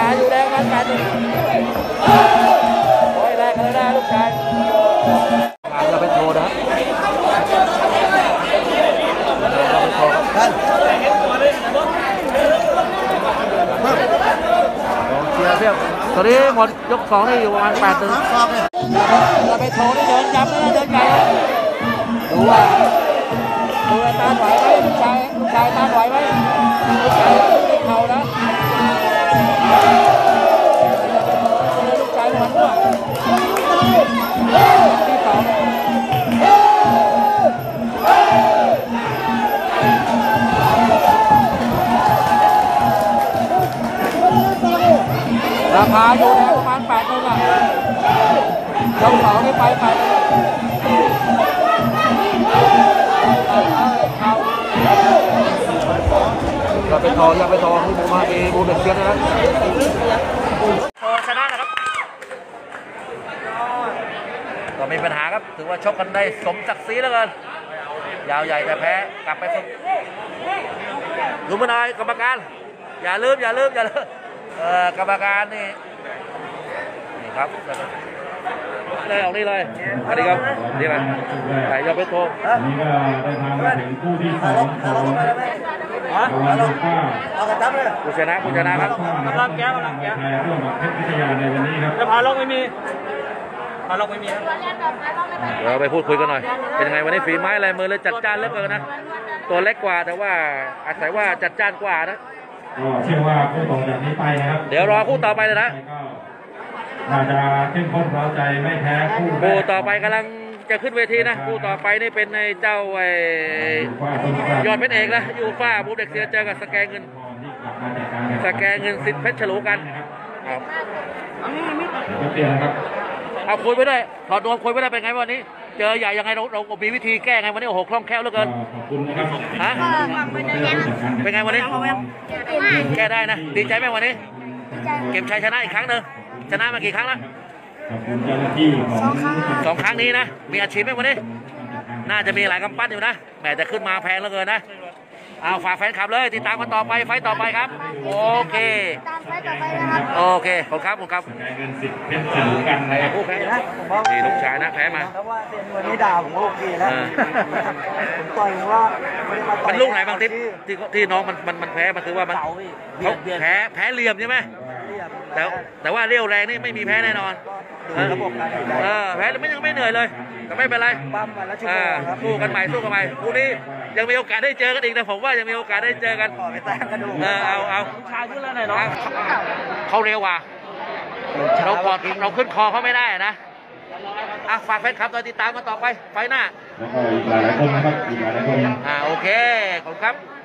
อยู่แดงมันแปดหนึ่งโอ้ยแรงกันแล้วนะลูกชายเราไปโทรนะเราไปโทรครับเชียร์เพียบตอนนี้หมดยก2นี่อยู่ประมาณ8-1เราไปโทรนี่เดินย้ำนะเดินใหญ่ดูว่าตาไหวไหมลูกชายตาไหวไหมลูกชายติดเข่านะลูกชายหมันด้วยที่2ราคาอยู่ในประมาณ8-1อ่ะยก2นี่ไปอย่าไปทอที่บูมาบูเด็กเชียร์นะพอชนะนะครับก็มีปัญหาครับถือว่าชกกันได้สมศักดิ์ศรีแล้วกันยาวใหญ่แต่แพ้กลับไปฝึกดูมาหน่อยกรรมการอย่าลืมกรรมการนี่ครับเลยออกนี่เลยสวัสดีครับนี่เลยใส่ยอดเพชรโทนี่ก็ได้ทางมาถึงคู่ที่2ของวันผู้ชนะครับกำลังแก้ร่วมกับเพชรวิทยาในวันนี้ครับจะพาลงไม่มีเดี๋ยวไปพูดคุยกันหน่อยเป็นยังไงวันนี้ฝีไม้ลายมือเลยจัดจ้านเหลือเกินนะตัวเล็กกว่าแต่ว่าอาศัยว่าจัดจ้านกว่านะก็เชื่อว่าคู่ต่อจากนี้ไปนะครับเดี๋ยวรอคู่ต่อไปเลยนะน่าจะเข้มข้นเร้าใจไม่แพ้คู่ต่อไปกำลังจะขึ้นเวทีนะคู่ต่อไปนี่เป็นในเจ้ายอดเพชรเอกนะยูฟ่าบูเด็กเสียเจอกับสแกเงินสิทธิ์เพชรฉลูกันครับเอาคุยไปด้วยถอดนวมคุยไปได้เป็นไงวันนี้เจอใหญ่ยังไงเรามีวิธีแก้ไงวันนี้โอ้โหคล่องแคล่วเหลือเกินฮะเป็นไงวันนี้แก้ได้นะดีใจไหมวันนี้เก็บชัยชนะอีกครั้งหนึ่งชนะมากี่ครั้งแล้ว2 ครั้งนี้นะมีอาชีพไหมวันนี้น่าจะมีหลายกำปั้นอยู่นะแหมจะขึ้นมาแพงเหลือเกินนะเอาฝากแฟนคลับเลยติดตามกันต่อไปไฟต่อไปครับโอเคโอเคขอบคุณครับเงิน10เพชรฉลูกันนะครับผู้แพ้นี่ลูกชายนะแพ้มาแต่ว่าเซียนวันนี้ด่าผมโอเคแล้วผมต่อยว่ามันลูกไหนบางที่น้องมันแพ้มันคือว่ามันเขาแพ้เหลี่ยมใช่ไหมแต่ว่าเรี่ยวแรงนี่ไม่มีแพ้แน่นอนแพ้แล้วยังไม่เหนื่อยเลยแต่ไม่เป็นไรสู้กันใหม่คู่นี้ยังมีโอกาสได้เจอกันอีกนะผมว่ายังมีโอกาสได้เจอกันเอาชายขึ้นแล้วหน่อยเนาะเขาเร็วกว่าเราขึ้นคอเขาไม่ได้นะฝากแฟนคลับติดตามกันต่อไปไฟหน้าแล้วก็อีกหลายคนนะครับอีกหลายคนโอเคขอบคุณครับ